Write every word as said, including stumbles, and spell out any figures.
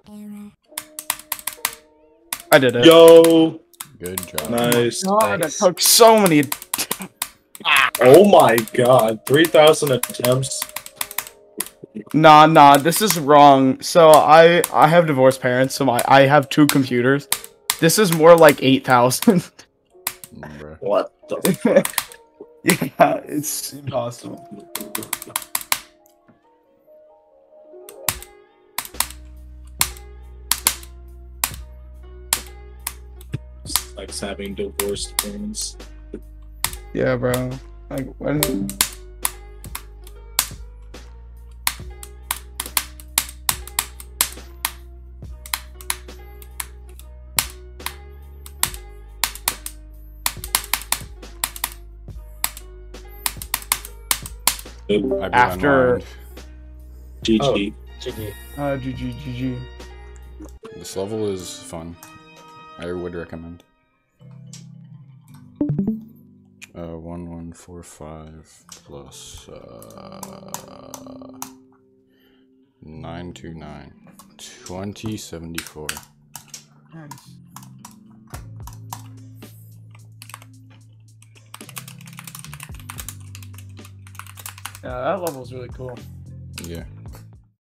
I did it. Yo. Good job. Nice. Oh God, Nice. that took so many. Oh my god. three thousand attempts. Nah, nah, this is wrong. So I I have divorced parents, so my I have two computers. This is more like eight thousand. Bruh. What the fuck? Yeah, it's impossible. It's like having divorced parents. Yeah, bro. Like when. I beat After- Unwind. G Oh. G. G G. Uh, G G G G. This level is fun. I would recommend. Uh, one one four five plus uh nine two nine twenty seventy four. Nice. Yeah, that level's really cool. Yeah.